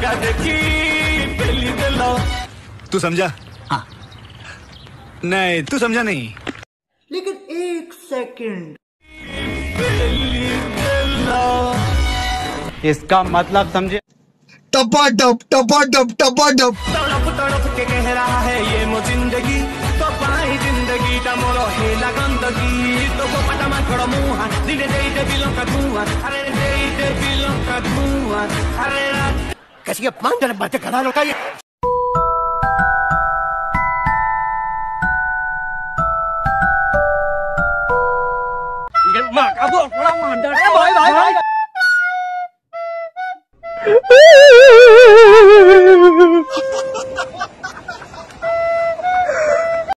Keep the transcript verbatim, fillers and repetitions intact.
तू समझा? हाँ। नहीं तू समझा नहीं। लेकिन एक सेकंड, इसका मतलब समझे? टपा टप टपा टप टपा टप तड़प तड़प के कह रहा है ये मो जिंदगी तो पाई जिंदगी ता मोरो हेला गंदगी तो वो पटमा छोड़ो मुहा दिने दे दे बिलों का धुआं अरे दे दे बिलों का धुआं अरे कैसी अपमान जन बातें करा लो का ये ये मां का वो बड़ा मांडा है भाई भाई भाई Ha ha ha ha!